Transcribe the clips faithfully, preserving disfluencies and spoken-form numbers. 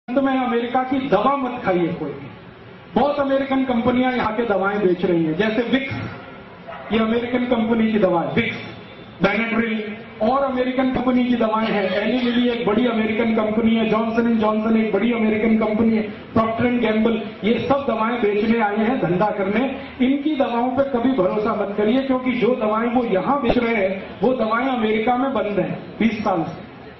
अंत में अमेरिका की दवा मत खाइए कोई भी। बहुत अमेरिकन कंपनियां यहाँ के दवाएं बेच रही हैं, जैसे विक्स, ये अमेरिकन कंपनी की दवा है विक्स, बेनेड्रिल और अमेरिकन कंपनी की दवाएं हैं। एली लिली एक बड़ी अमेरिकन कंपनी है, जॉनसन एंड जॉनसन एक बड़ी अमेरिकन कंपनी है, प्रॉक्टर एंड गैम्बल, ये सब दवाएं बेचने आए हैं, धंधा करने। इनकी दवाओं पे कभी भरोसा मत करिए, क्योंकि जो दवाएं वो यहां बेच रहे हैं वो दवाएं अमेरिका में बंद हैं बीस साल से,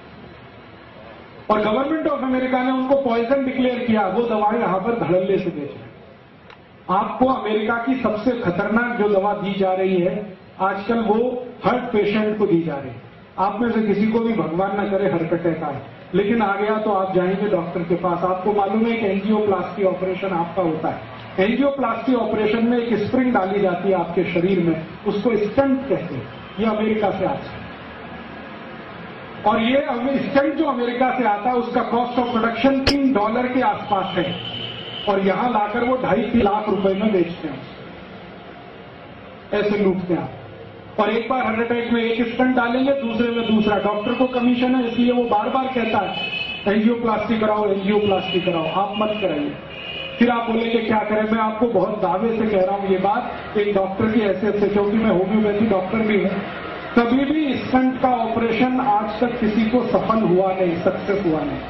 और गवर्नमेंट ऑफ अमेरिका ने उनको पॉइजन डिक्लेयर किया। वो दवाएं यहां पर धड़ल्ले से बेच रहे हैं। आपको अमेरिका की सबसे खतरनाक जो दवा दी जा रही है आजकल, वो हार्ट पेशेंट को दी जा रही है। आप में से किसी को भी भगवान न करे हार्ट अटैक आए, लेकिन आ गया तो आप जाएंगे डॉक्टर के पास। आपको मालूम है कि एंजियोप्लास्टी ऑपरेशन आपका होता है। एंजियोप्लास्टी ऑपरेशन में एक स्प्रिंग डाली जाती है आपके शरीर में, उसको स्टंट कहते हैं। ये अमेरिका से आता है, और ये स्टंट जो अमेरिका से आता है उसका कॉस्ट ऑफ प्रोडक्शन तीन डॉलर के आसपास है, और यहां लाकर वो ढाई तीन लाख रुपए में बेचते हैं। ऐसे लूटते हैं आप। और एक बार हार्ट अटैक में एक स्टंट डालेंगे, दूसरे में दूसरा। डॉक्टर को कमीशन है, इसलिए वो बार बार कहता है एंजियोप्लास्टी कराओ, एंजियोप्लास्टी कराओ। आप मत कराइए। फिर आप बोलेंगे क्या करें। मैं आपको बहुत दावे से कह रहा हूं ये बात, एक डॉक्टर की हैसियत से, क्योंकि मैं होम्योपैथी डॉक्टर भी हूं। कभी भी स्टंट का ऑपरेशन आज तक किसी को सफल हुआ नहीं, सक्सेस हुआ नहीं।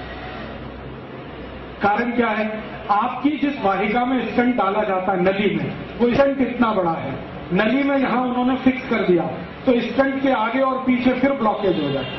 कारण क्या है? आपकी जिस वाहिका में स्टंट डाला जाता है नली में, वो स्टंट इतना बड़ा है, नली में यहां उन्होंने फिक्स कर दिया, तो स्टंट के आगे और पीछे फिर ब्लॉकेज हो जाए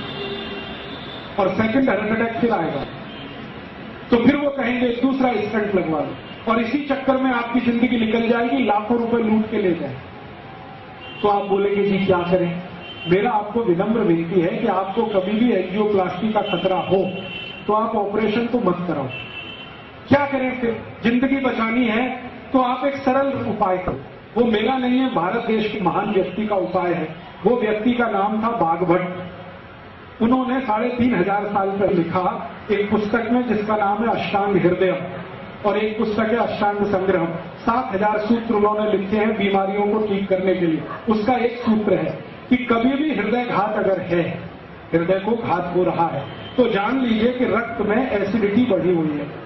और सेकंड हार्ट अटैक फिर आएगा। तो फिर वो कहेंगे दूसरा स्टंट लगवा लो, और इसी चक्कर में आपकी जिंदगी निकल जाएगी, लाखों रुपए लूट के ले जाए। तो आप बोलेंगे जी क्या करें। मेरा आपको विनम्र विनती है कि आपको कभी भी एंजियोप्लास्टी का खतरा हो तो आप ऑपरेशन तो मत कराओ। क्या करें फिर? जिंदगी बचानी है तो आप एक सरल उपाय करो। वो मेरा नहीं है, भारत देश के महान व्यक्ति का उपाय है। वो व्यक्ति का नाम था बागभट्ट। उन्होंने साढ़े तीन हजार साल पहले लिखा एक पुस्तक में, जिसका नाम है अष्टांग हृदय, और एक पुस्तक है अष्टांग संग्रह। सात हजार सूत्र उन्होंने लिखे हैं बीमारियों को ठीक करने के लिए। उसका एक सूत्र है कि कभी भी हृदय घात अगर है, हृदय को घात हो रहा है, तो जान लीजिए कि रक्त में एसिडिटी बढ़ी हुई है।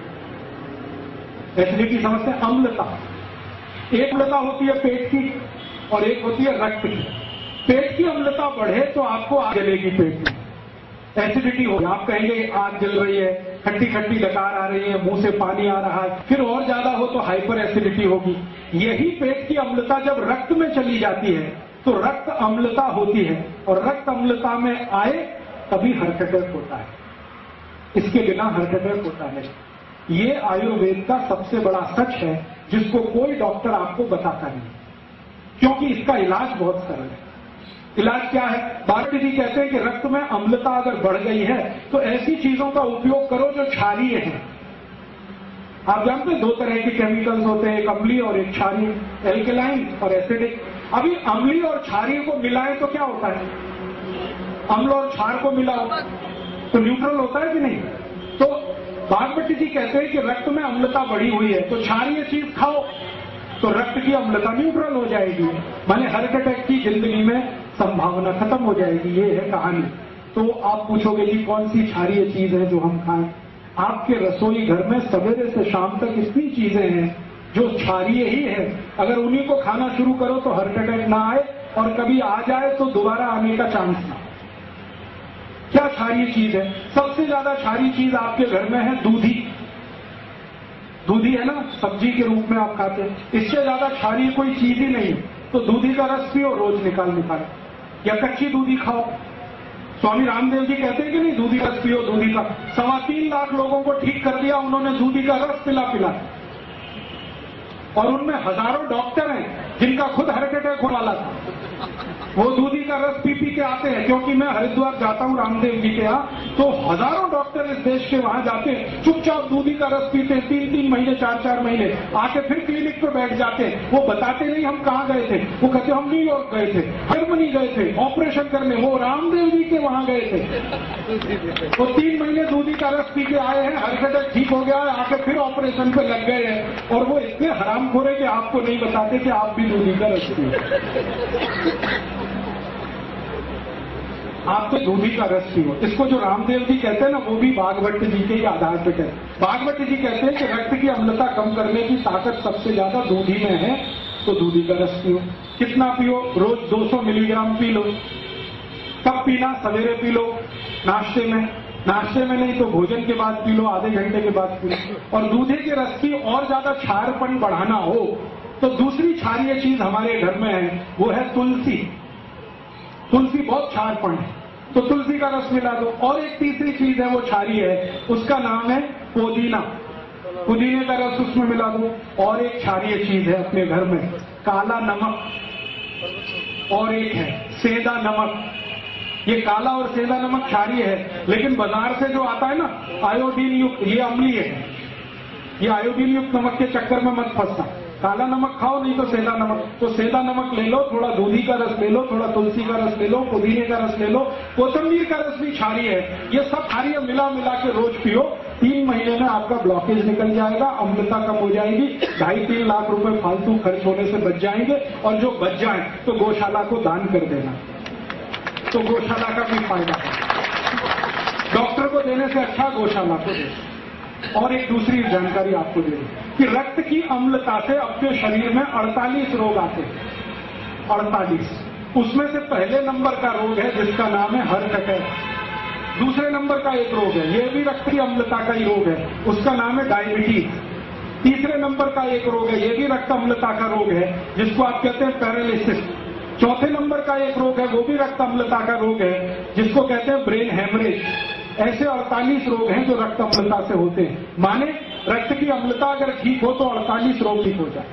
एसिडिटी समझते हैं? अम्लता। एक अम्लता होती है पेट की और एक होती है रक्त की। पेट की अम्लता बढ़े तो आपको आग जलेगी पेट में, एसिडिटी होगी। आप कहेंगे आग जल रही है, खट्टी खट्टी डकार आ रही है, मुंह से पानी आ रहा है। फिर और ज्यादा हो तो हाइपर एसिडिटी होगी। यही पेट की अम्लता जब रक्त में चली जाती है तो रक्त अम्लता होती है, और रक्त अम्लता में आए तभी हार्ट अटैक होता है। इसके बिना हार्ट अटैक होता है। ये आयुर्वेद का सबसे बड़ा सच है, जिसको कोई डॉक्टर आपको बताता नहीं, क्योंकि इसका इलाज बहुत सरल है। इलाज क्या है? भारती जी कहते हैं कि रक्त में अम्लता अगर बढ़ गई है तो ऐसी चीजों का उपयोग करो जो क्षारीय है। आप जानते हैं दो तरह के केमिकल्स होते हैं, एक अम्लीय और एक क्षारीय, एल्केलाइन और एसिडिक। अभी अम्लीय और क्षारीय को मिलाएं तो क्या होता है? अम्ल और क्षार को मिलाओ तो न्यूट्रल होता है कि नहीं? तो बागभट्टी जी कहते हैं कि रक्त में अम्लता बढ़ी हुई है तो क्षारीय चीज खाओ तो रक्त की अम्लता न्यूट्रल हो जाएगी, माने हार्ट अटैक की जिंदगी में संभावना खत्म हो जाएगी। ये है कहानी। तो आप पूछोगे जी कौन सी क्षारीय चीज है जो हम खाएं? आपके रसोई घर में सवेरे से शाम तक इतनी चीजें हैं जो क्षारीय ही है। अगर उन्हीं को खाना शुरू करो तो हार्ट अटैक ना आए, और कभी आ जाए तो दोबारा आने का चांस ना। क्या क्षारीय चीज है? सबसे ज्यादा क्षारीय चीज आपके घर में है दूधी। दूधी है ना, सब्जी के रूप में आप खाते हैं। इससे ज्यादा क्षारीय कोई चीज ही नहीं। तो दूधी का रस पियो रोज निकाल निकाल, या कच्ची दूधी खाओ। स्वामी रामदेव जी कहते हैं कि नहीं, दूधी का रस पियो। दूधी का सवा तीन लाख लोगों को ठीक कर दिया उन्होंने दूधी का रस पिला पिला, और उनमें हजारों डॉक्टर हैं जिनका खुद हार्ट अटैक होने वाला था। वो दूधी का रस पी पी के आते हैं, क्योंकि मैं हरिद्वार जाता हूं रामदेव जी के यहाँ, तो हजारों डॉक्टर इस देश के वहां जाते हैं, चुपचाप दूधी का रस पीते हैं, तीन तीन महीने चार चार महीने, आके फिर क्लिनिक पे बैठ जाते हैं। वो बताते नहीं हम कहाँ गए थे, वो कहते हम न्यूयॉर्क गए थे, जर्मनी गए थे ऑपरेशन करने, वो रामदेव जी के वहां गए थे। वो तीन महीने दूधी का रस पी के आए हैं, हार्ट अटैक ठीक हो गया है, आके फिर ऑपरेशन पे लग गए हैं। और वो इतने हरामखोर है कि आपको नहीं बताते कि आप भी दूधी का रस पिए। आप तो दूधी का रस पियो। इसको जो रामदेव जी कहते हैं ना, वो भी भागवत जी के ही आधार पर कहते हैं। भागवत जी कहते हैं कि रक्त की अम्लता कम करने की ताकत सबसे ज्यादा दूधी में है, तो दूधी का रस पियो। कितना पियो? रोज दो सौ मिलीग्राम पी लो। कब पीना? सवेरे पी लो, नाश्ते में, नाश्ते में नहीं तो भोजन के बाद पी लो, आधे घंटे के बाद पी लो। और दूधे के रस की और ज्यादा क्षारपन बढ़ाना हो तो दूसरी क्षारीय चीज हमारे घर में है, वो है तुलसी। तुलसी बहुत क्षारपन है, तो तुलसी का रस मिला दो। और एक तीसरी चीज है, वो क्षारीय है, उसका नाम है पुदीना। पुदीने का रस उसमें मिला दो। और एक क्षारीय चीज है अपने घर में, काला नमक, और एक है सेंधा नमक। ये काला और सेंधा नमक क्षारीय है, लेकिन बाजार से जो आता है ना आयोडीन युक्त, ये अम्लीय है। ये आयोडीन युक्त नमक के चक्कर में मत फंसना। काला नमक खाओ, नहीं तो सेंधा नमक। तो सेंधा नमक ले लो, थोड़ा दूधी का रस ले लो, थोड़ा तुलसी का रस ले लो, पुदीने का रस ले लो, कोतंबीर का रस भी क्षारीय है। ये सब क्षारीय मिला मिला के रोज पियो। तीन महीने में आपका ब्लॉकेज निकल जाएगा, अम्लता कम हो जाएगी, ढाई तीन लाख रुपए फालतू खर्च होने से बच जाएंगे। और जो बच जाए तो गौशाला को दान कर देना, तो गौशाला का भी फायदा है। डॉक्टर को देने से अच्छा गौशाला को दे। और एक दूसरी जानकारी आपको दे दूं कि रक्त की अम्लता से अपने शरीर में अड़तालीस रोग आते हैं। अड़तालीस। उसमें से पहले नंबर का रोग है जिसका नाम है हार्ट अटैक। दूसरे नंबर का एक रोग है, यह भी रक्त की अम्लता का ही रोग है, उसका नाम है डायबिटीज। तीसरे नंबर का एक रोग है, यह भी रक्त अम्लता का रोग है, जिसको आप कहते हैं पैरालिसिस। चौथे नंबर का एक रोग है, वो भी रक्त अम्लता का रोग है, जिसको कहते हैं ब्रेन हेमरेज। ऐसे अड़तालीस रोग हैं जो रक्त अम्लता से होते हैं। माने रक्त की अम्लता अगर ठीक हो तो अड़तालीस रोग ठीक हो जाए।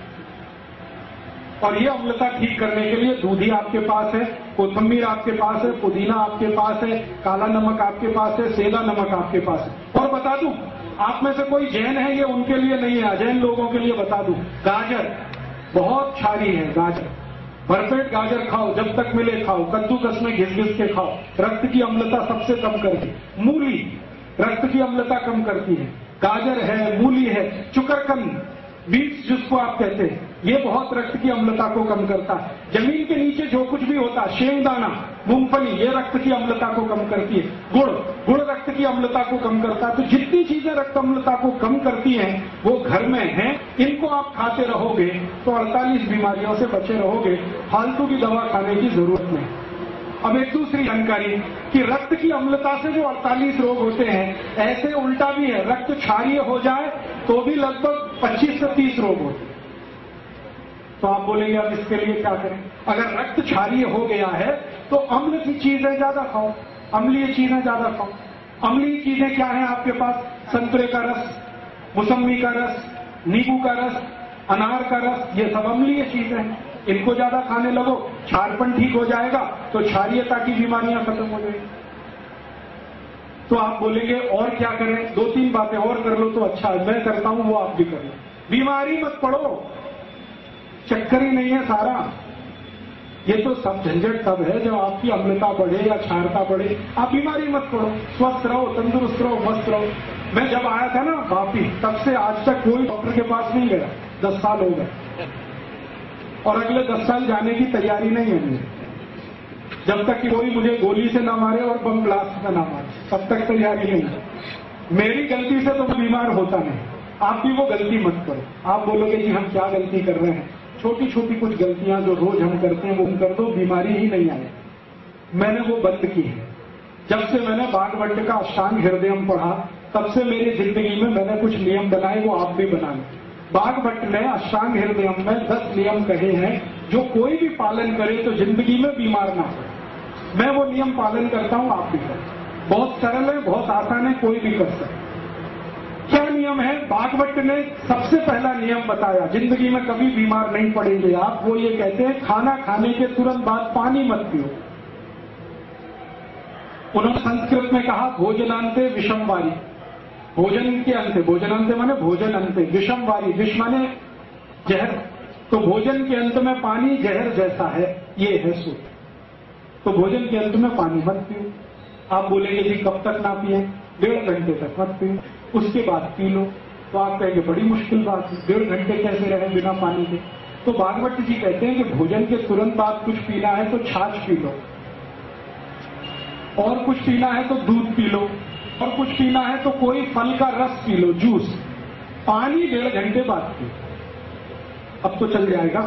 और ये अम्लता ठीक करने के लिए दूधी आपके पास है, कोथंबीर आपके पास है, पुदीना आपके पास है, काला नमक आपके पास है, सेंधा नमक आपके पास है। और बता दूं, आप में से कोई जैन है, ये उनके लिए नहीं है, अजैन लोगों के लिए बता दूं, गाजर बहुत क्षारीय है। गाजर, भरपेट गाजर खाओ, जब तक मिले खाओ, कद्दूकस में घिस घिस के खाओ, रक्त की अम्लता सबसे कम करती। मूली रक्त की अम्लता कम करती है। गाजर है, मूली है, चुकरकंद, बीट्स जिसको आप कहते हैं, ये बहुत रक्त की अम्लता को कम करता है। जमीन के नीचे जो कुछ भी होता है, शेंगदाना, मूंगफली, ये रक्त की अम्लता को कम करती है। गुड़ गुड़ रक्त की अम्लता को कम करता है। तो जितनी चीजें रक्त अम्लता को कम करती हैं वो घर में हैं। इनको आप खाते रहोगे तो अड़तालीस बीमारियों से बचे रहोगे, फालतू की दवा खाने की जरूरत नहीं। अब एक दूसरी जानकारी कि रक्त की अम्लता से जो अड़तालीस रोग होते हैं, ऐसे उल्टा भी है, रक्त क्षारीय हो जाए तो भी लगभग पच्चीस से तीस रोग होते हैं। तो आप बोलेंगे अब इसके लिए क्या करें? अगर रक्त क्षारीय हो गया है तो अम्ल की चीजें ज्यादा खाओ, अम्लीय चीजें ज्यादा खाओ। अम्लीय चीजें क्या है आपके पास? संतरे का रस, मौसम्बी का रस, नींबू का रस, अनार का रस, ये सब अम्लीय चीजें हैं। इनको ज्यादा खाने लगो, क्षारपन ठीक हो जाएगा तो क्षारीयता की बीमारियां खत्म हो जाएगी। तो आप बोलेंगे और क्या करें? दो तीन बातें और कर लो तो अच्छा है, मैं करता हूं वो आप भी कर लो। बीमारी मत पड़ो, चक्कर ही नहीं है सारा। ये तो सब झंझट तब है जब आपकी अम्लता बढ़े या क्षारता बढ़े। आप बीमारी मत पड़ो, स्वस्थ रहो, तंदुरुस्त रहो, मस्त रहो। मैं जब आया था ना वापी, तब से आज तक कोई डॉक्टर के पास नहीं गया, दस साल हो गए, और अगले दस साल जाने की तैयारी नहीं है मुझे, जब तक कि कोई मुझे गोली से ना मारे और बम ब्लास्ट से ना मारे, तब तक तैयारी नहीं है। मेरी गलती से तो मैं बीमार होता नहीं, आप भी वो गलती मत करो। आप बोलोगे जी हम क्या गलती कर रहे हैं? छोटी छोटी कुछ गलतियां जो रोज हम करते हैं वो कर दो, बीमारी ही नहीं आए। मैंने वो बंद की है। जब से मैंने भागवत का अष्टांग हृदयम पढ़ा, तब से मेरी जिंदगी में मैंने कुछ नियम बनाए, वो आप भी बना लें। भागवत ने अष्टांग हृदयम में दस नियम कहे हैं, जो कोई भी पालन करे तो जिंदगी में बीमार ना हो। मैं वो नियम पालन करता हूं, आप भी करें। बहुत सरल है, बहुत आसान है, कोई भी कर सकता। क्या नियम है? भागवत ने सबसे पहला नियम बताया, जिंदगी में कभी बीमार नहीं पड़ेंगे आप। वो ये कहते हैं खाना खाने के तुरंत बाद पानी मत पियो। उन्होंने संस्कृत में कहा भोजनांते विषमवारी, भोजन के अंत, भोजनांते माने भोजन अंते, विषमवारी, विष माने जहर, तो भोजन के अंत में पानी जहर जैसा है, ये है सूत्र। तो भोजन के अंत में पानी मत पियो। आप बोलेंगे जी कब तक ना पिए? डेढ़ घंटे तक मत पियो, उसके बाद पी लो। तो आप कहेंगे बड़ी मुश्किल बात है, डेढ़ घंटे कैसे रहे बिना पानी के? तो भागवत जी कहते हैं कि भोजन के तुरंत बाद कुछ पीना है तो छाछ पी लो। और कुछ पीना है तो दूध पी लो, और कुछ पीना है तो कोई फल का रस पी लो, जूस। पानी डेढ़ घंटे बाद पियो। अब तो चल जाएगा।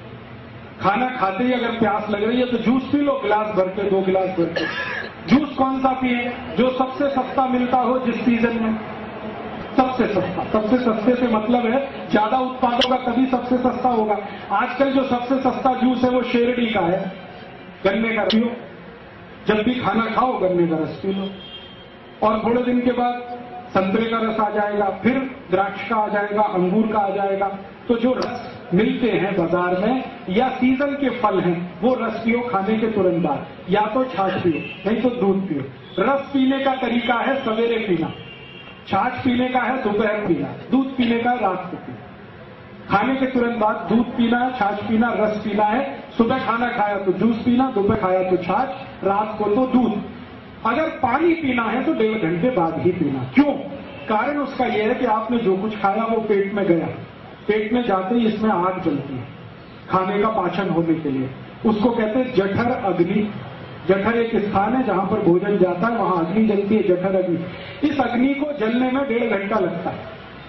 खाना खाते ही अगर प्यास लग रही है तो जूस पी लो, गिलास भर के, दो गिलास भर के। जूस कौन सा पिए? जो सबसे सस्ता मिलता हो जिस सीजन में, सबसे सस्ता। सबसे सस्ते से मतलब है ज्यादा उत्पादों का तभी सबसे सस्ता होगा। आजकल जो सबसे सस्ता जूस है वो शेरडी का है, गन्ने का रस पियो। जब भी खाना खाओ गन्ने का रस पी लो, और थोड़े दिन के बाद संतरे का रस आ जाएगा, फिर द्राक्ष का आ जाएगा, अंगूर का आ जाएगा। तो जो रस मिलते हैं बाजार में या सीजन के फल हैं वो रस पियो खाने के तुरंत बाद, या तो छाछ पियो नहीं तो दूध पियो। रस पीने का तरीका है सवेरे पीना, छाछ पीने का है दोपहर पीना, दूध पीने का रात को पीना। खाने के तुरंत बाद दूध पीना है, छाछ पीना, रस पीना है। सुबह खाना खाया तो जूस पीना, दोपहर खाया तो छाछ, रात को तो दूध। अगर पानी पीना है तो डेढ़ घंटे बाद ही पीना। क्यों? कारण उसका यह है कि आपने जो कुछ खाया वो पेट में गया, पेट में जाते ही इसमें आग जलती है खाने का पाचन होने के लिए। उसको कहते हैं जठर अग्नि। जठर एक स्थान है जहां पर भोजन जाता है, वहां अग्नि जलती है, जठर अग्नि। इस अग्नि को जलने में डेढ़ घंटा लगता है।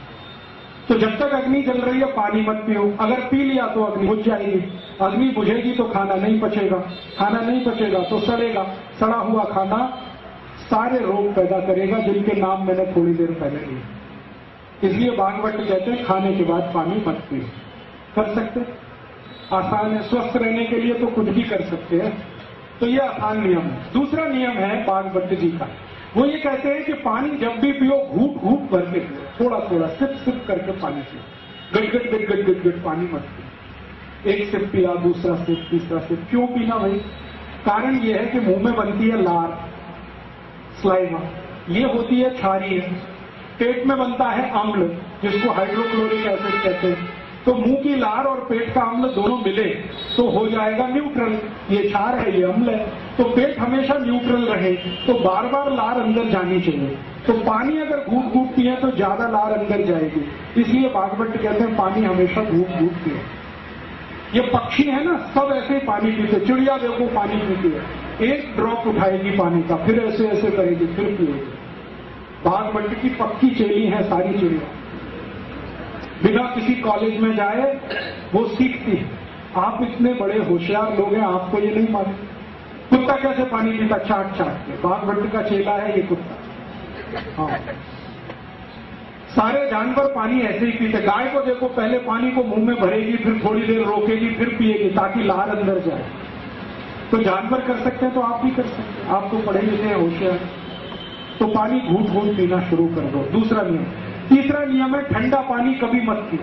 तो जब तक अग्नि जल रही है पानी मत पियो। अगर पी लिया तो अग्नि बुझ जाएगी, अग्नि बुझेगी तो खाना नहीं पचेगा, खाना नहीं पचेगा तो सड़ेगा। सड़ा हुआ खाना सारे रोग पैदा करेगा जिनके नाम मैंने थोड़ी देर पहले लिए। इसलिए भागवत कहते हैं खाने के बाद पानी मत पियो। कर सकते, आसान है। स्वस्थ रहने के लिए तो कुछ भी कर सकते हैं। तो ये आसान नियम है। दूसरा नियम है भागवत जी का, वो ये कहते हैं कि पानी जब भी पियो घूट घूट भर के पियो, थोड़ा थोड़ा सिप सिप करके पानी पियो। गटगट गटगट गटगट पानी मत पियो। एक सिप पिया, दूसरा सिप, तीसरा सिप। क्यों पीना भाई? कारण ये है कि मुंह में बनती है लार, स्लाइवा, ये होती है क्षारीय। पेट में बनता है अम्ल जिसको हाइड्रोक्लोरिक एसिड कहते हैं। तो मुंह की लार और पेट का अम्ल दोनों मिले तो हो जाएगा न्यूट्रल। ये क्षार है, ये अम्ल है। तो पेट हमेशा न्यूट्रल रहे तो बार बार लार अंदर जानी चाहिए। तो पानी अगर घूट घूट पिए तो ज्यादा लार अंदर जाएगी। इसलिए भागवत कहते हैं पानी हमेशा घूट घूट पिए। ये पक्षी है ना, सब ऐसे ही पानी पीते। चिड़िया देखो पानी पीती है, एक ड्रॉप उठाएगी पानी का, फिर ऐसे ऐसे करेगी, फिर पिएगी। भागवत की पक्की चेली है सारी चिड़िया। बिना किसी कॉलेज में जाए वो सीखती है। आप इतने बड़े होशियार लोग हैं, आपको ये नहीं मालूम? कुत्ता कैसे पानी पीता? चाट चाट के। भागवत का चेला है ये कुत्ता। हाँ, सारे जानवर पानी ऐसे ही पीते। गाय को देखो, पहले पानी को मुंह में भरेगी, फिर थोड़ी देर रोकेगी, फिर पिएगी ताकि लार अंदर जाए। तो जानवर कर सकते हैं तो आप भी कर सकते हैं। आप तो पढ़े लिखे हैं, होशियार। तो पानी घूट घूट पीना शुरू कर दो। दूसरा नियम। तीसरा नियम है ठंडा पानी कभी मत पियो।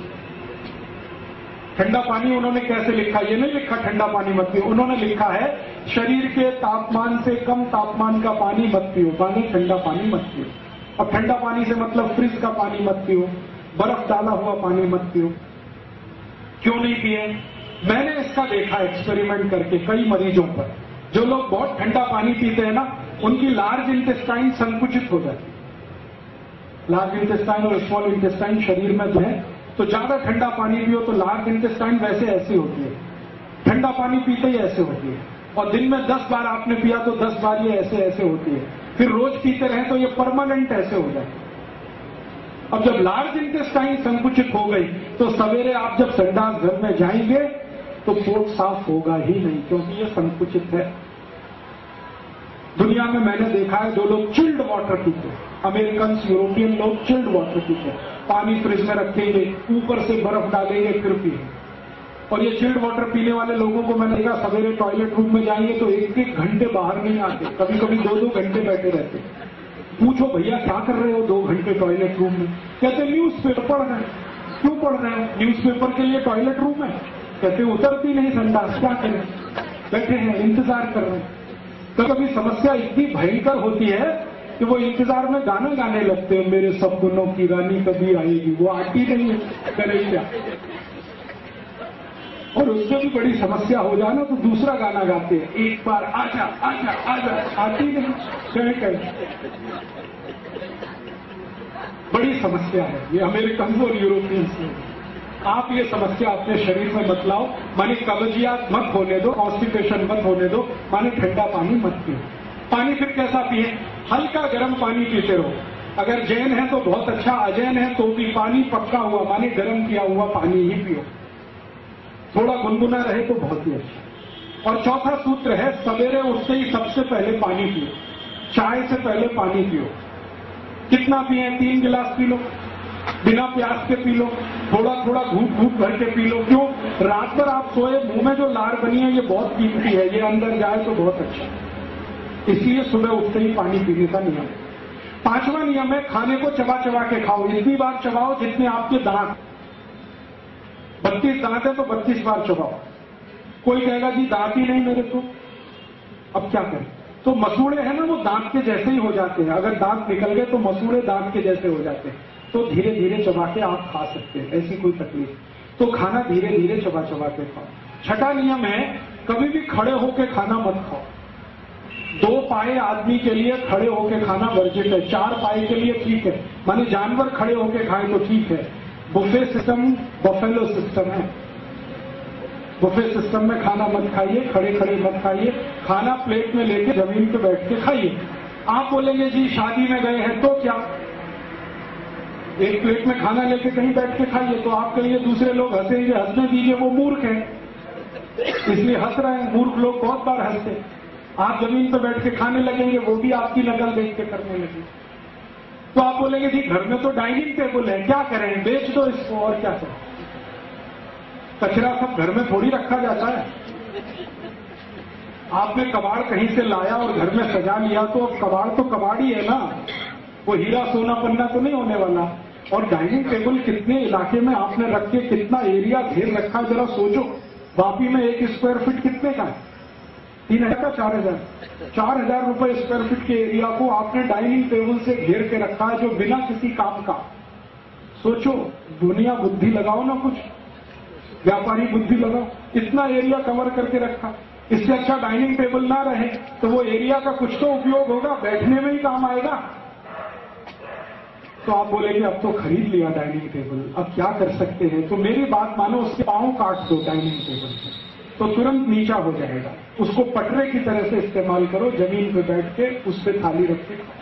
ठंडा पानी उन्होंने कैसे लिखा? ये नहीं लिखा ठंडा पानी मत पियो, उन्होंने लिखा है शरीर के तापमान से कम तापमान का पानी मत पियो, पानी ठंडा पानी मत पियो। अब ठंडा पानी से मतलब फ्रिज का पानी मत पियो, बर्फ डाला हुआ पानी मत पियो। क्यों नहीं पिए? मैंने इसका देखा एक्सपेरिमेंट करके कई मरीजों पर। जो लोग बहुत ठंडा पानी पीते हैं ना, उनकी लार्ज इंटेस्टाइन संकुचित हो जाती है। लार्ज इंटेस्टाइन और स्मॉल इंटेस्टाइन शरीर में जो है, तो ज्यादा ठंडा पानी पियो तो लार्ज इंटेस्टाइन वैसे ऐसी होती है, ठंडा पानी पीते ही ऐसे होती है। और दिन में दस बार आपने पिया तो दस बार ये ऐसे ऐसे होती है। फिर रोज पीते रहे तो ये परमानेंट ऐसे हो जाए। अब जब लार्ज इंटेस्टाइन संकुचित हो गई तो सवेरे आप जब संडास घर में जाएंगे तो पोट साफ होगा ही नहीं, क्योंकि ये संकुचित है। दुनिया में मैंने देखा है, जो लोग चिल्ड वाटर पीते हैं, अमेरिकन यूरोपियन लोग चिल्ड वाटर पीते हैं, पानी फ्रिज में रखेंगे, ऊपर से बर्फ डालेंगे, फिर पिएंगे। और ये चिल्ड वाटर पीने वाले लोगों को मैंने देखा, सवेरे टॉयलेट रूम में जाएंगे तो एक एक घंटे बाहर नहीं आते, कभी कभी दो दो घंटे बैठे रहते। पूछो भैया क्या कर रहे हो दो घंटे टॉयलेट रूम में? कहते न्यूज पेपर पढ़ रहे हैं। क्यों पढ़ रहे हैं? न्यूज पेपर के लिए टॉयलेट रूम है? कहते उतरती नहीं संडास, क्या करें? बैठे हैं, इंतजार कर रहे हैं। तो कभी समस्या इतनी भयंकर होती है कि वो इंतजार में गाना गाने लगते हैं, मेरे सपनों की रानी कभी आएगी, वो आती नहीं है, करे क्या? और उससे भी बड़ी समस्या हो जाए ना तो दूसरा गाना गाते हैं, एक बार आजा आजा आजा, आती नहीं, कहे कहे। बड़ी समस्या है ये अमेरिकन और यूरोपियंस में। आप ये समस्या अपने शरीर में मत लाओ, माने कब्जियत मत होने दो, कॉन्स्टिपेशन मत होने दो, माने ठंडा पानी मत पियो। पानी फिर कैसा पिए? हल्का गर्म पानी पीते रहो। अगर जैन है तो बहुत अच्छा, अजैन है तो भी पानी पक्का हुआ माने गर्म किया हुआ पानी ही पियो। थोड़ा गुनगुना रहे तो बहुत ही अच्छा। और चौथा सूत्र है, सवेरे उठते ही सबसे पहले पानी पियो। चाय से पहले पानी पियो। कितना पिए? तीन गिलास पी लो, बिना प्यास के पी लो, थोड़ा थोड़ा घूट घूट भर के पी लो। क्यों? रात भर आप सोए, मुंह में जो लार बनी है ये बहुत कीमती है, ये अंदर जाए तो बहुत अच्छा। इसलिए सुबह उठते ही पानी पीने का नियम। पांचवा नियम है, खाने को चबा चबा के खाओ। इतनी बार चबाओ जितने आपके दांत, बत्तीस दांत है तो बत्तीस बार चबाओ। कोई कहेगा जी दांत ही नहीं मेरे को, अब क्या करें? तो मसूड़े हैं ना, वो दांत के जैसे ही हो जाते हैं। अगर दांत निकल गए तो मसूड़े दांत के जैसे हो जाते हैं। तो धीरे धीरे चबा के आप खा सकते हैं, ऐसी कोई तकलीफ। तो खाना धीरे धीरे चबा चबा के खाओ। छठा नियम है, कभी भी खड़े होकर खाना मत खाओ। दो पाए आदमी के लिए खड़े होकर खाना वर्जित है, चार पाए के लिए ठीक है, माने जानवर खड़े होकर खाए तो ठीक है। बुफे सिस्टम बफेलो सिस्टम है। बुफे सिस्टम में खाना मत खाइए, खड़े खड़े मत खाइए। खाना प्लेट में लेके जमीन पे बैठ के खाइए। आप बोलेंगे जी शादी में गए हैं तो क्या, एक प्लेट में खाना लेके कहीं बैठ के खाइए। तो आपके लिए दूसरे लोग हंसेंगे, हंसने दीजिए, वो मूर्ख है इसलिए हंस रहे हैं। मूर्ख लोग बहुत बार हंसते। आप जमीन पर बैठ के खाने लगेंगे, वो भी आपकी नकल देख के करने लगे। तो आप बोलेंगे जी घर में तो डाइनिंग टेबल है, क्या करें, बेच दो इसको और क्या करें। कचरा सब घर में थोड़ी रखा जाता है। आपने कबाड़ कहीं से लाया और घर में सजा लिया तो अब कबाड़ तो कबाड़ ही है ना, वो हीरा सोना पन्ना तो नहीं होने वाला। और डाइनिंग टेबल कितने इलाके में आपने रख के कितना एरिया घेर रखा, जरा सोचो। वापी में एक स्क्वायर फीट कितने का है? तीन हजार का चार हजार चार हजार रुपए स्क्वायर फीट के एरिया को आपने डाइनिंग टेबल से घेर के रखा है, जो बिना किसी काम का। सोचो, दुनिया बुद्धि लगाओ ना, कुछ व्यापारी बुद्धि लगाओ। इतना एरिया कवर करके रखा, इससे अच्छा डाइनिंग टेबल ना रहे तो वो एरिया का कुछ तो उपयोग होगा, बैठने में ही काम आएगा। तो आप बोलेंगे अब तो खरीद लिया डाइनिंग टेबल, अब क्या कर सकते हैं। तो मेरी बात मानो, उसके पांव काट दो डाइनिंग टेबल से तो तुरंत नीचा हो जाएगा। उसको पटरे की तरह से इस्तेमाल करो, जमीन पे बैठ के उस पे थाली रख के खाओ।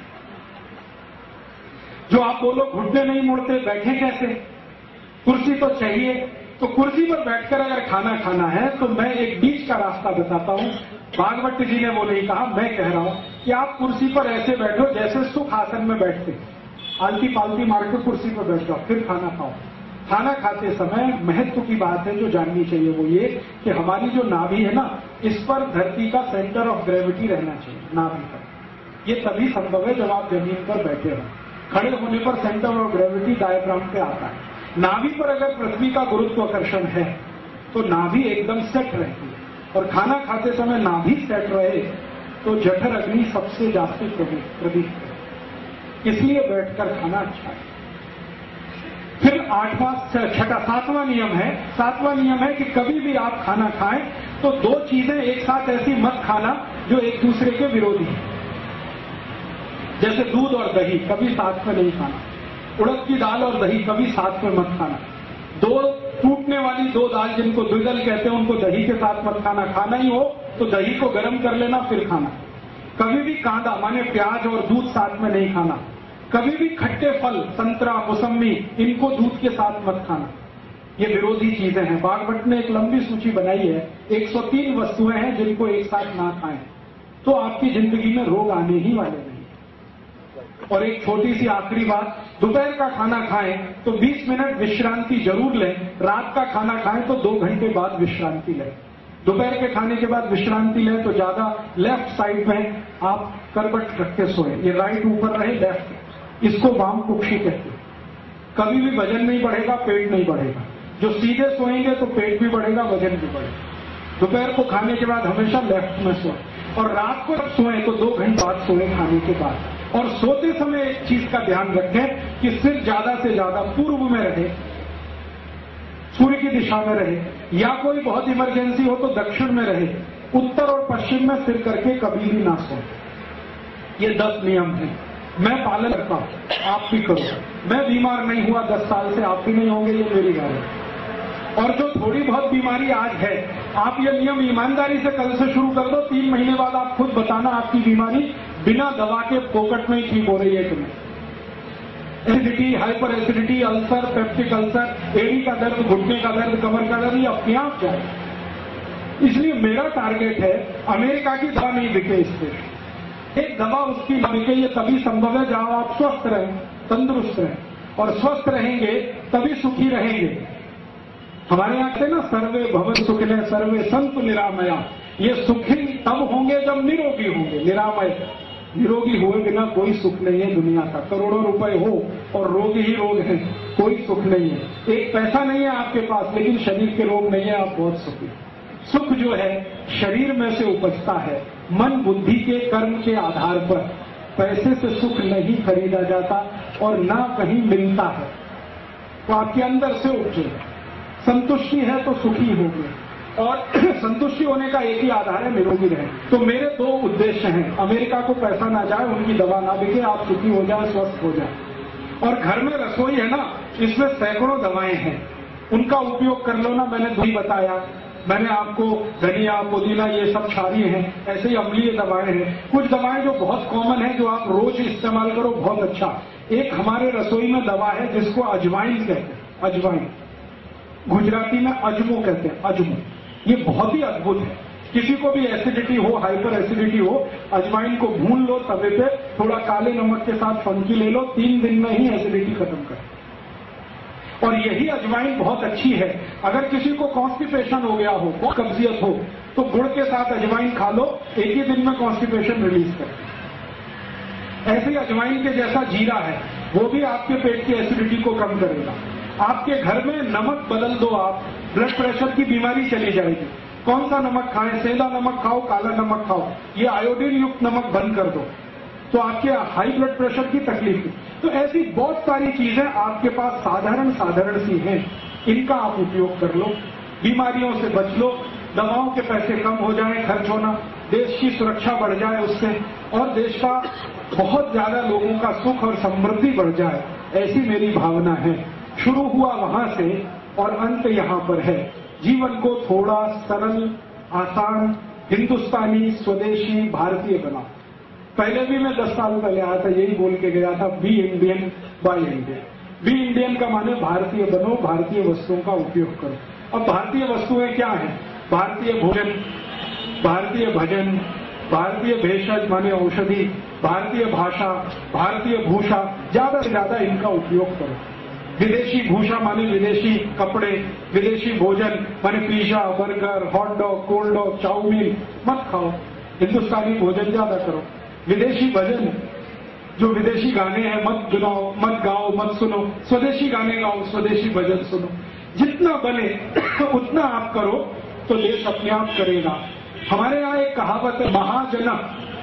जो आप बोलो घुटने नहीं मुड़ते, बैठे कैसे, कुर्सी तो चाहिए। तो कुर्सी पर बैठकर अगर खाना खाना है तो मैं एक बीच का रास्ता बताता हूं। भागवत जी ने वो नहीं कहा, मैं कह रहा हूं कि आप कुर्सी पर ऐसे बैठो जैसे सुख आसन में बैठते, आलती पालती मार के कुर्सी पर बैठ जाओ, फिर खाना खाओ। खाना खाते समय महत्व की बात है जो जाननी चाहिए वो ये कि हमारी जो नाभि है ना, इस पर धरती का सेंटर ऑफ ग्रेविटी रहना चाहिए, नाभि पर। ये तभी संभव है जब आप जमीन पर बैठे हो। खड़े होने पर सेंटर ऑफ ग्रेविटी डायफ्राम पे आता है। नाभि पर अगर पृथ्वी का गुरुत्वाकर्षण है तो नाभि एकदम सेट रहती है, और खाना खाते समय नाभि सेट रहे तो जठर अग्नि सबसे जास्ती प्रदीप है। इसलिए बैठकर खाना अच्छा है। फिर आठवां छठा सातवां नियम है सातवां नियम है कि कभी भी आप खाना खाएं तो दो चीजें एक साथ ऐसी मत खाना जो एक दूसरे के विरोधी हैं। जैसे दूध और दही कभी साथ में नहीं खाना, उड़द की दाल और दही कभी साथ में मत खाना। दो टूटने वाली दो दाल जिनको द्विदल कहते हैं उनको दही के साथ मत खाना। खाना ही हो तो दही को गर्म कर लेना फिर खाना। कभी भी कांदा माने प्याज और दूध साथ में नहीं खाना। कभी भी खट्टे फल संतरा मौसमी इनको दूध के साथ मत खाना। ये विरोधी चीजें हैं। भागवत ने एक लंबी सूची बनाई है, एक सौ तीन वस्तुएं हैं जिनको एक साथ ना खाएं तो आपकी जिंदगी में रोग आने ही वाले नहीं। और एक छोटी सी आखिरी बात, दोपहर का खाना खाएं तो बीस मिनट विश्रांति जरूर लें। रात का खाना खाएं तो दो घंटे बाद विश्रांति लें। दोपहर के खाने के बाद विश्रांति लें तो ज्यादा लेफ्ट साइड में आप करवट रख के सोएं। ये राइट ऊपर रहे, लेफ्ट, इसको वाम कुक्षी कहते हैं। कभी भी वजन नहीं बढ़ेगा, पेट नहीं बढ़ेगा। जो सीधे सोएंगे तो पेट भी बढ़ेगा, वजन भी बढ़ेगा। दोपहर को खाने के बाद हमेशा लेफ्ट में सोएं, और रात को जब सोएं तो दो घंटे बाद सोएं खाने के बाद। और सोते समय एक चीज का ध्यान रखें कि सिर ज्यादा से ज्यादा पूर्व में रहे, सूर्य की दिशा में रहे, या कोई बहुत इमरजेंसी हो तो दक्षिण में रहे। उत्तर और पश्चिम में सिर करके कभी भी ना सोएं। ये दस नियम हैं, मैं पालन करता हूं, आप भी करो। मैं बीमार नहीं हुआ दस साल से, आप भी नहीं होंगे, ये मेरी बात है। और जो थोड़ी बहुत बीमारी आज है आप ये नियम ईमानदारी से कल से शुरू कर दो, तीन महीने बाद आप खुद बताना आपकी बीमारी बिना दवा के पोकट में ही ठीक हो रही है कि नहीं। Acidity, hyper acidity, ulcer, peptic ulcer, एड़ी का दर्द, घुटने का दर्द, कमर का दर्द, ये अपने आप जाए। इसलिए मेरा टारगेट है अमेरिका की दवा नहीं बिके इस पे, एक दवा उसकी न बिके। ये तभी संभव है जहां आप स्वस्थ रहें, तंदुरुस्त रहें, और स्वस्थ रहेंगे तभी सुखी रहेंगे। हमारे यहाँ कहते ना, सर्वे भवन सुखिनः सर्वे संतु निरामया। ये सुखी तब होंगे जब निरोगी होंगे। निरामय, निरोगी हुए बिना कोई सुख नहीं है दुनिया का। करोड़ों रुपए हो और रोग ही रोग है, कोई सुख नहीं है। एक पैसा नहीं है आपके पास लेकिन शरीर के रोग नहीं है, आप बहुत सुखी। सुख जो है शरीर में से उपजता है, मन बुद्धि के कर्म के आधार पर। पैसे से सुख नहीं खरीदा जाता और ना कहीं मिलता है, तो आपके अंदर से उपजेगा। संतुष्टि है तो सुखी होंगे, और संतुष्टि होने का एक ही आधार है, निरोगी रहे। तो मेरे दो उद्देश्य हैं, अमेरिका को पैसा ना जाए, उनकी दवा ना बिके, आप सुखी हो जाए, स्वस्थ हो जाए। और घर में रसोई है ना, इसमें सैकड़ों दवाएं हैं, उनका उपयोग कर लो ना। मैंने दो ही बताया, मैंने आपको धनिया, पुदीना, ये सब क्षारीय हैं, ऐसे ही अम्लीय दवाएं हैं। कुछ दवाएं जो बहुत कॉमन है, जो आप रोज इस्तेमाल करो, बहुत अच्छा। एक हमारे रसोई में दवा है जिसको अजवाइन कहते हैं, अजवाइन, गुजराती में अजमो कहते हैं, अजमो। ये बहुत ही अद्भुत है। किसी को भी एसिडिटी हो, हाइपर एसिडिटी हो, अजवाइन को भून लो तवे पे, थोड़ा काले नमक के साथ फंकी ले लो, तीन दिन में ही एसिडिटी खत्म कर। और यही अजवाइन बहुत अच्छी है। अगर किसी को कॉन्स्टिपेशन हो गया हो, बहुत कब्जियत हो, तो गुड़ के साथ अजवाइन खा लो, एक ही दिन में कॉन्स्टिपेशन रिलीज कर। ऐसे ही अजवाइन के जैसा जीरा है, वो भी आपके पेट की एसिडिटी को कम करेगा। आपके घर में नमक बदल दो आप, ब्लड प्रेशर की बीमारी चली जाएगी। कौन सा नमक खाएं? सेंधा नमक खाओ, काला नमक खाओ, ये आयोडीन युक्त नमक बंद कर दो, तो आपके हाई ब्लड प्रेशर की तकलीफ। तो ऐसी बहुत सारी चीजें आपके पास साधारण साधारण सी हैं, इनका आप उपयोग कर लो, बीमारियों से बच लो, दवाओं के पैसे कम हो जाए खर्च होना, देश की सुरक्षा बढ़ जाए उससे, और देश का बहुत ज्यादा लोगों का सुख और समृद्धि बढ़ जाए, ऐसी मेरी भावना है। शुरू हुआ वहां से और अंत यहां पर है। जीवन को थोड़ा सरल, आसान, हिंदुस्तानी, स्वदेशी, भारतीय बनाओ। पहले भी मैं दस साल पहले आया था, यही बोल के गया था, be Indian buy Indian. Be Indian का माने भारतीय बनो, भारतीय वस्तुओं का उपयोग करो। अब भारतीय वस्तुएं क्या हैं? भारतीय भोजन, भारतीय भजन, भारतीय भेषज माने औषधि, भारतीय भाषा, भारतीय भूषा, ज्यादा से ज्यादा इनका उपयोग करो। विदेशी भूषा माने विदेशी कपड़े, विदेशी भोजन माने pizza, burger, hot dog, cold dog, chow mein मत खाओ, हिंदुस्तानी भोजन ज्यादा करो। विदेशी भजन, जो विदेशी गाने हैं मत गुनाओ, मत गाओ, मत सुनो, स्वदेशी गाने गाओ, स्वदेशी भजन सुनो। जितना बने उतना आप करो तो देश अपने आप करेगा। हमारे यहाँ एक कहावत है, महाजन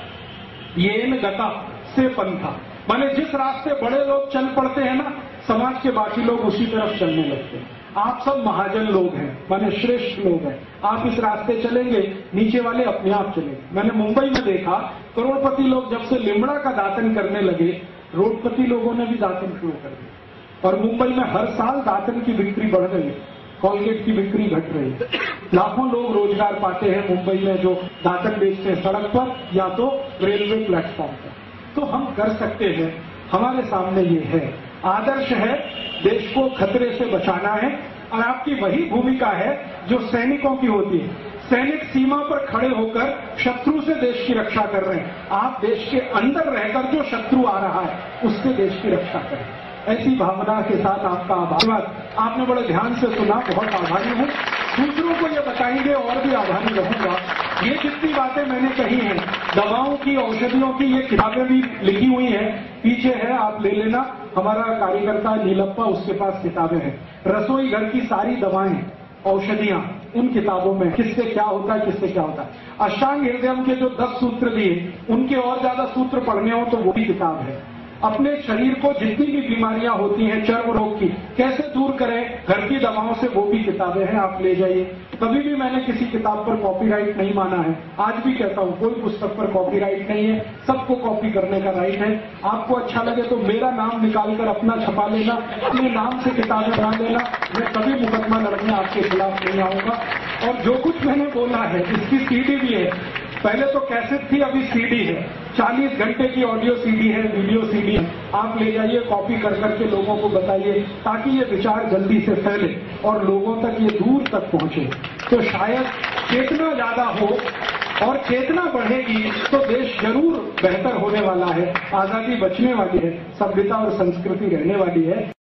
येन गता से पंथा, माने जिस रास्ते बड़े लोग चल पड़ते हैं ना, समाज के बाकी लोग उसी तरफ चलने लगते हैं। आप सब महाजन लोग हैं, माने श्रेष्ठ लोग हैं, आप इस रास्ते चलेंगे, नीचे वाले अपने आप चलेंगे। मैंने मुंबई में देखा, करोड़पति लोग जब से लिमड़ा का दातन करने लगे, रोडपति लोगों ने भी दातन शुरू कर दिया, और मुंबई में हर साल दातन की बिक्री बढ़ रही है, कॉलगेट की बिक्री घट रही है। लाखों लोग रोजगार पाते हैं मुंबई में, जो दातन बेचते हैं सड़क पर या तो रेलवे प्लेटफॉर्म पर। तो हम कर सकते हैं, हमारे सामने ये है, आदर्श है, देश को खतरे से बचाना है, और आपकी वही भूमिका है जो सैनिकों की होती है। सैनिक सीमा पर खड़े होकर शत्रु से देश की रक्षा कर रहे हैं, आप देश के अंदर रहकर जो शत्रु आ रहा है उससे देश की रक्षा करें। ऐसी भावना के साथ आपका आभार। आपने बड़े ध्यान से सुना, बहुत आभारी हूँ। दूसरों को ये बताएंगे और भी आभारी रहूंगा। ये जितनी बातें मैंने कही हैं, दवाओं की, औषधियों की, ये किताबें भी लिखी हुई हैं, पीछे है, आप ले लेना। हमारा कार्यकर्ता नीलप्पा, उसके पास किताबें हैं। रसोई घर की सारी दवाएं, औषधियां उन किताबों में, किससे क्या होता है, किससे क्या होता है। अष्टांग हृदयम के जो दस सूत्र दिए, उनके और ज्यादा सूत्र पढ़ने हो तो वो भी किताब है। अपने शरीर को जितनी भी बीमारियां होती हैं चर्म रोग की कैसे दूर करें, घर की दवाओं से, वो भी किताबें हैं, आप ले जाइए। कभी भी मैंने किसी किताब पर कॉपीराइट नहीं माना है, आज भी कहता हूं कोई पुस्तक पर कॉपीराइट नहीं है, सबको कॉपी करने का राइट है। आपको अच्छा लगे तो मेरा नाम निकालकर अपना छपा लेना, अपने नाम से किताबें बना लेना, मैं कभी मुकदमा लड़ने आपके खिलाफ नहीं आऊंगा। और जो कुछ मैंने बोला है इसकी सीडी भी है, पहले तो कैसेट थी, अभी सीडी है, चालीस घंटे की ऑडियो सीडी है, वीडियो सीडी है। आप ले जाइए, कॉपी कर करके लोगों को बताइए, ताकि ये विचार जल्दी से फैले और लोगों तक ये दूर तक पहुंचे। तो शायद चेतना ज्यादा हो और चेतना बढ़ेगी तो देश जरूर बेहतर होने वाला है, आजादी बचने वाली है, सभ्यता और संस्कृति रहने वाली है।